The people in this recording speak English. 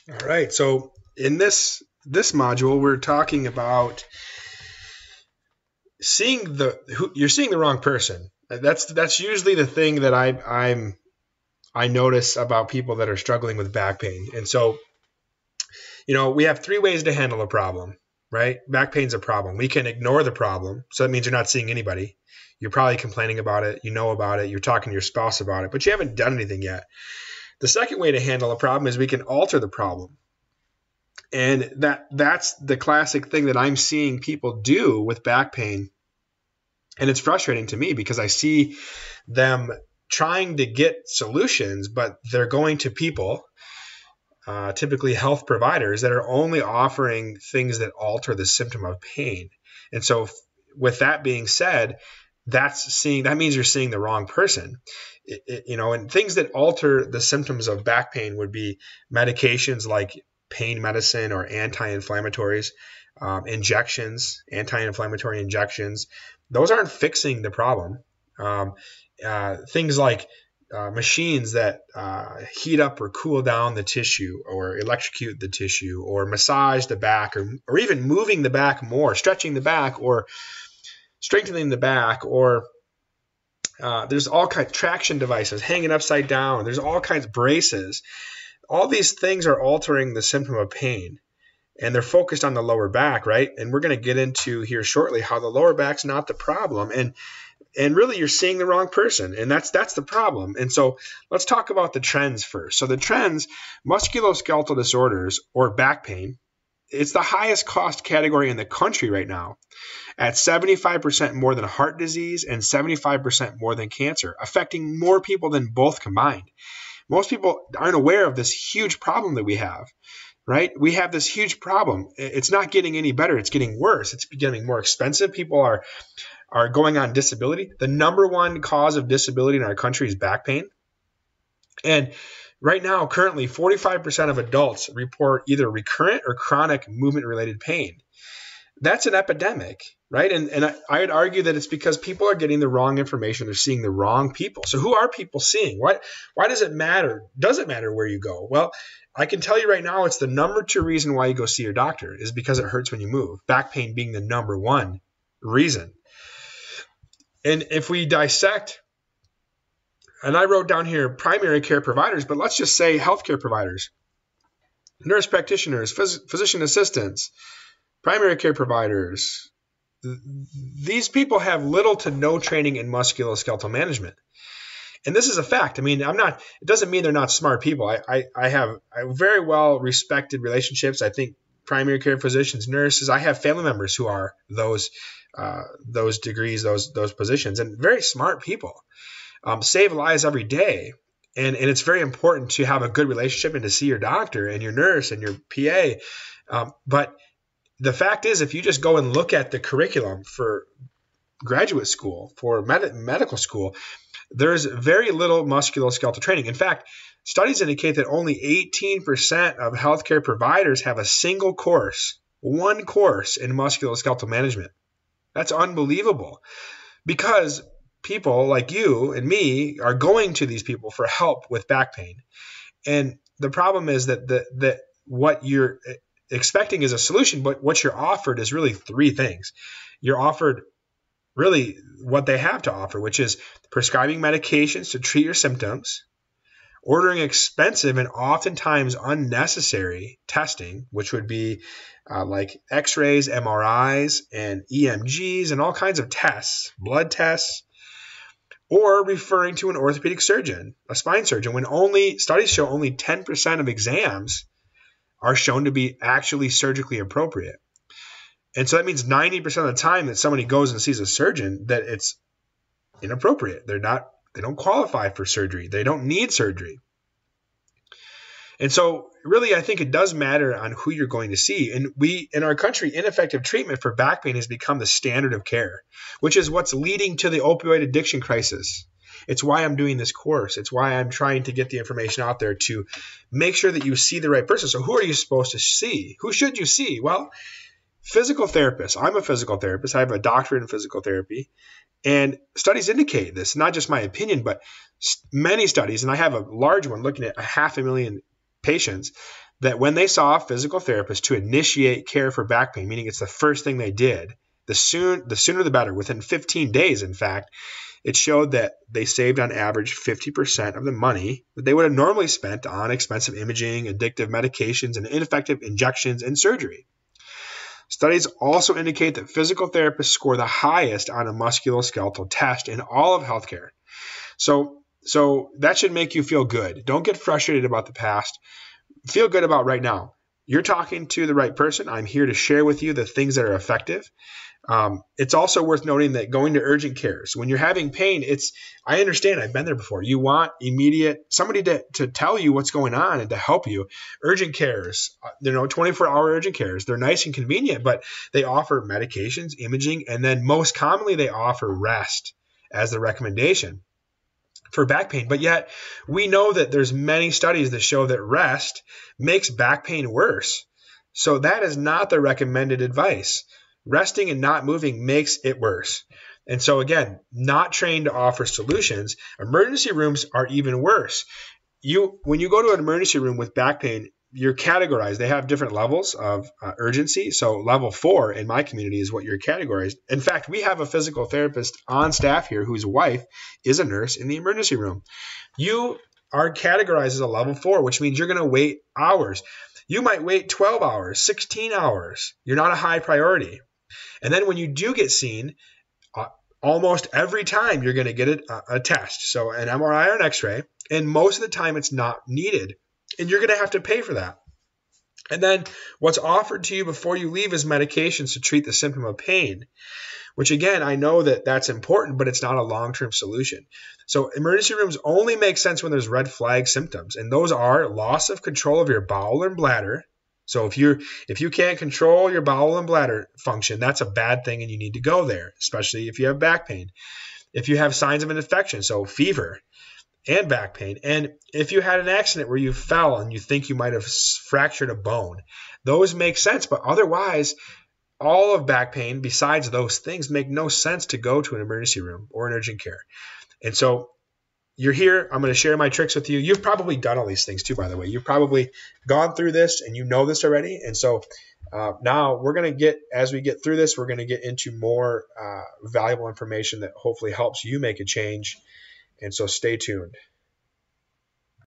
All right. So in this module, we're talking about you're seeing the wrong person. That's usually the thing that I notice about people that are struggling with back pain. And so, we have three ways to handle a problem, right? Back pain's a problem. We can ignore the problem. So that means you're not seeing anybody. You're probably complaining about it. You know about it. You're talking to your spouse about it, but you haven't done anything yet. The second way to handle a problem is we can alter the problem. And that's the classic thing that I'm seeing people do with back pain. And it's frustrating to me because I see them trying to get solutions, but they're going to people, typically health providers, that are only offering things that alter the symptom of pain. And so with that being said, that means you're seeing the wrong person. And things that alter the symptoms of back pain would be medications like pain medicine or anti-inflammatories, anti-inflammatory injections. Those aren't fixing the problem. Things like machines that heat up or cool down the tissue or electrocute the tissue or massage the back or even moving the back more, stretching the back or strengthening the back, or there's all kinds of traction devices, hanging upside down. There's all kinds of braces. All these things are altering the symptom of pain, and they're focused on the lower back, right? And we're going to get into here shortly how the lower back's not the problem. And really, you're seeing the wrong person, and that's the problem. And so let's talk about the trends first. So the trends, musculoskeletal disorders or back pain, it's the highest cost category in the country right now, at 75% more than heart disease and 75% more than cancer, affecting more people than both combined. Most people aren't aware of this huge problem that we have, right? We have this huge problem. It's not getting any better. It's getting worse. It's getting more expensive. People are going on disability. The number one cause of disability in our country is back pain. And right now, currently, 45% of adults report either recurrent or chronic movement-related pain. That's an epidemic, right? And I would argue that it's because people are getting the wrong information. They're seeing the wrong people. So who are people seeing? Why does it matter? Does it matter where you go? Well, I can tell you right now, it's the number 2 reason why you go see your doctor is because it hurts when you move. Back pain being the number 1 reason. And if we dissect, and I wrote down here primary care providers, but let's just say healthcare providers, nurse practitioners, physician assistants, primary care providers. These people have little to no training in musculoskeletal management. And this is a fact. I mean, it doesn't mean they're not smart people. I have very well respected relationships. I think primary care physicians, nurses, I have family members who are those degrees, those positions, and very smart people, save lives every day. And it's very important to have a good relationship and to see your doctor and your nurse and your PA. But the fact is, if you just go and look at the curriculum for graduate school, for medical school, there's very little musculoskeletal training. In fact, studies indicate that only 18% of healthcare providers have a single course, one course in musculoskeletal management. That's unbelievable, because people like you and me are going to these people for help with back pain. And the problem is that what you're expecting is a solution, but what you're offered is really 3 things. You're offered really what they have to offer, which is prescribing medications to treat your symptoms, ordering expensive and oftentimes unnecessary testing, which would be like x-rays, MRIs, and EMGs, and all kinds of tests, blood tests, or referring to an orthopedic surgeon, a spine surgeon, when studies show only 10% of exams are shown to be actually surgically appropriate. And so that means 90% of the time that somebody goes and sees a surgeon, that it's inappropriate. They don't qualify for surgery. They don't need surgery. And so really, I think it does matter on who you're going to see. And in our country, ineffective treatment for back pain has become the standard of care, which is what's leading to the opioid addiction crisis. It's why I'm doing this course. It's why I'm trying to get the information out there to make sure that you see the right person. So who are you supposed to see? Who should you see? Well, physical therapists. I'm a physical therapist. I have a doctorate in physical therapy. And studies indicate this, not just my opinion, but many studies, and I have a large one looking at 500,000 patients, that when they saw a physical therapist to initiate care for back pain, meaning it's the first thing they did, the sooner the better. Within 15 days, in fact, it showed that they saved on average 50% of the money that they would have normally spent on expensive imaging, addictive medications, and ineffective injections and surgery. Studies also indicate that physical therapists score the highest on a musculoskeletal test in all of healthcare. So that should make you feel good. Don't get frustrated about the past. Feel good about right now. You're talking to the right person. I'm here to share with you the things that are effective. It's also worth noting that going to urgent cares, when you're having pain, I understand, I've been there before. You want immediate, somebody to tell you what's going on and to help you. Urgent cares, 24-hour urgent cares, they're nice and convenient, but they offer medications, imaging, and then most commonly they offer rest as the recommendation for back pain. But yet we know that there's many studies that show that rest makes back pain worse. So that is not the recommended advice. Resting and not moving makes it worse. And so again, not trained to offer solutions. Emergency rooms are even worse. When you go to an emergency room with back pain, you're categorized. They have different levels of urgency. So level 4 in my community is what you're categorized. In fact, we have a physical therapist on staff here whose wife is a nurse in the emergency room. You are categorized as a level 4, which means you're going to wait hours. You might wait 12 hours, 16 hours. You're not a high priority. And then when you do get seen, almost every time you're going to get a test, so an MRI or an X-ray, and most of the time it's not needed, and you're going to have to pay for that. And then what's offered to you before you leave is medications to treat the symptom of pain, which again, I know that that's important, but it's not a long-term solution. So emergency rooms only make sense when there's red flag symptoms, and those are loss of control of your bowel and bladder. So if you can't control your bowel and bladder function, that's a bad thing and you need to go there, especially if you have back pain. If you have signs of an infection, so fever and back pain, and if you had an accident where you fell and you think you might have fractured a bone, those make sense. But otherwise, all of back pain, besides those things, make no sense to go to an emergency room or an urgent care. And so you're here. I'm going to share my tricks with you. You've probably done all these things too, by the way. You've probably gone through this and you know this already. And so now as we get through this, we're going to get into more valuable information that hopefully helps you make a change. And so stay tuned.